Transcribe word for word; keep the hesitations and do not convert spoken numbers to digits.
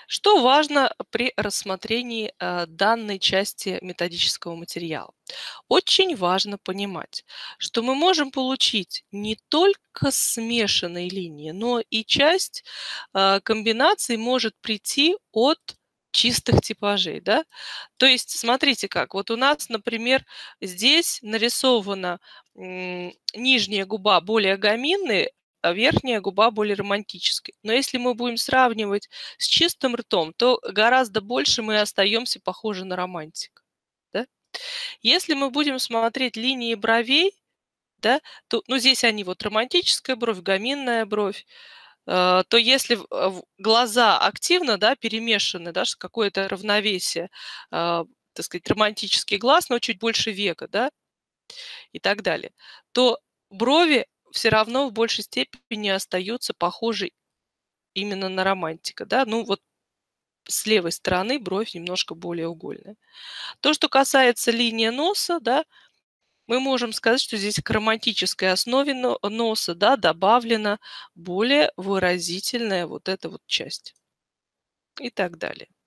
Что важно при рассмотрении э, данной части методического материала? Очень важно понимать, что мы можем получить не только смешанные линии, но и часть э, комбинаций может прийти от чистых типажей, да. То есть смотрите как, вот у нас, например, здесь нарисована м, нижняя губа более гаминной, а верхняя губа более романтической. Но если мы будем сравнивать с чистым ртом, то гораздо больше мы остаемся похожи на романтика, да. Если мы будем смотреть линии бровей, да, то, ну, здесь они вот романтическая бровь, гаминная бровь, э, то если в в глаза активно, да, перемешаны, да, ш какое-то равновесие, а, так сказать, романтический глаз, но чуть больше века, да, и так далее, то брови все равно в большей степени остаются похожи именно на романтика, да. Ну, вот с левой стороны бровь немножко более угольная. То, что касается линии носа, да, мы можем сказать, что здесь к романтической основе но носа, да, добавлена более выразительная вот эта вот часть и так далее.